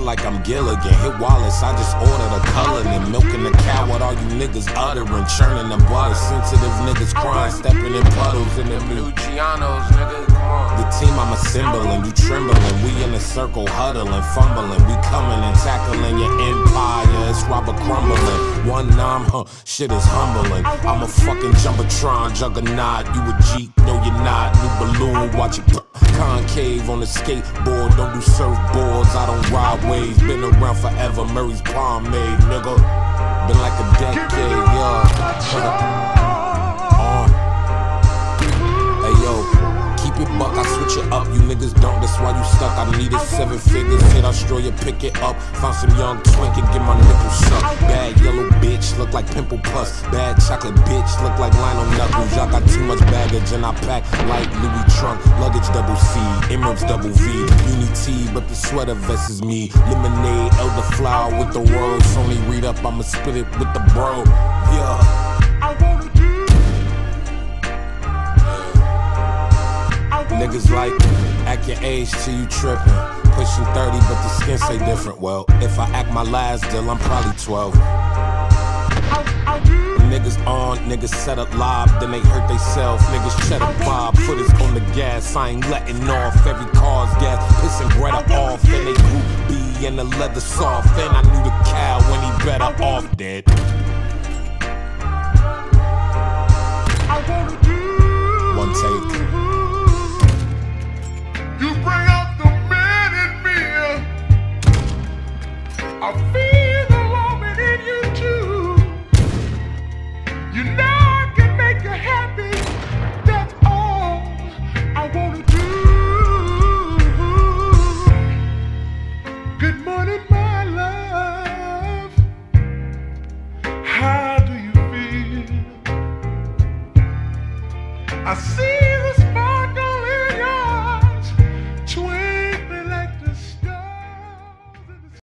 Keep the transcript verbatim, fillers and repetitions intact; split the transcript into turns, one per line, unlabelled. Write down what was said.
head like I'm Gilligan. Hit Wallace, I just ordered a Cullinan. Milking the cow, what all you niggas uttering? Churning the butter, sensitive niggas crying, stepping in puddles in the new
Gianos, nigga, come on.
The team I'm assembling, you trembling. We in a circle huddling, fumbling. We coming and tackling your empire. It's Robert crumbling. One nine, huh? Shit is humbling. I'm a fucking jumbotron juggernaut. You a Jeep? No, you're not. New balloon, watch it concave on the skateboard. Don't do surfboards. I don't ride waves. Been around forever. Murray's pomade, nigga. Been like a decade, yeah. Buck, I switch it up, you niggas don't, that's why you stuck. I needed seven figures, hit Australia, pick it up. Found some young twink and get my nipples sucked. Bad yellow bitch, look like pimple pus. Bad chocolate bitch, look like Lionel Knuckles. Y'all got too much baggage and I pack like Louis trunk. Luggage double C, Emirates double V. Unity, but the sweater vest is me. Lemonade, elderflower with the words. Only read up, I'ma split it with the bro. Yeah. Niggas like, act your age till you trippin'. Pushing thirty, but the skin say different. Well, if I act my last deal, I'm probably twelve. Niggas on, niggas set up live, then they hurt theyself. Niggas cheddar bob, foot is on the gas. I ain't letting off, every car's gas. Pissing Greta off, and they group B and the leather soft. And I knew the cow when he better off dead. One take.
You bring out the man in me. I feel the woman in you too. You know I can make you happy. That's all I wanna do. Good morning, my love. How do you feel? I see